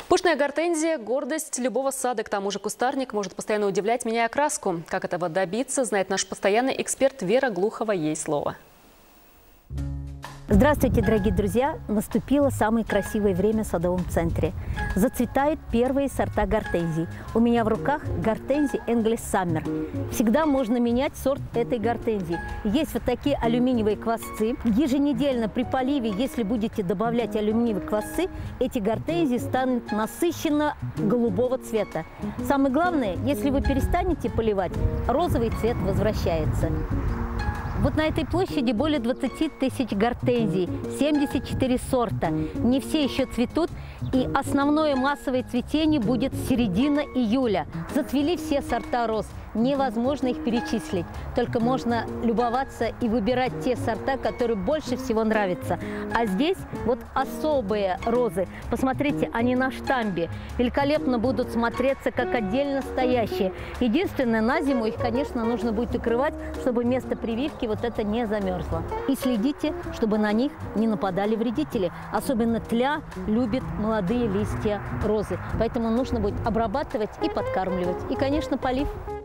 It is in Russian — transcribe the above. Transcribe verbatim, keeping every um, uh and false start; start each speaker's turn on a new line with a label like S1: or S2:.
S1: Пышная гортензия – гордость любого сада. К тому же кустарник может постоянно удивлять, меняя окраску. Как этого добиться, знает наш постоянный эксперт Вера Глухова. Ей слово.
S2: Здравствуйте, дорогие друзья! Наступило самое красивое время в садовом центре. Зацветают первые сорта гортензий. У меня в руках гортензия English Summer. Всегда можно менять сорт этой гортензии. Есть вот такие алюминиевые квасцы. Еженедельно при поливе, если будете добавлять алюминиевые квасцы, эти гортензии станут насыщенно голубого цвета. Самое главное, если вы перестанете поливать, розовый цвет возвращается. Вот на этой площади более двадцати тысяч гортензий, семьдесят четыре сорта. Не все еще цветут, и основное массовое цветение будет с середины июля. Зацвели все сорта роз. Невозможно их перечислить, только можно любоваться и выбирать те сорта, которые больше всего нравятся. А здесь вот особые розы. Посмотрите, они на штамбе. Великолепно будут смотреться, как отдельно стоящие. Единственное, на зиму их, конечно, нужно будет укрывать, чтобы место прививки вот это не замерзло. И следите, чтобы на них не нападали вредители. Особенно тля любит молодые листья розы. Поэтому нужно будет обрабатывать и подкармливать. И, конечно, полив.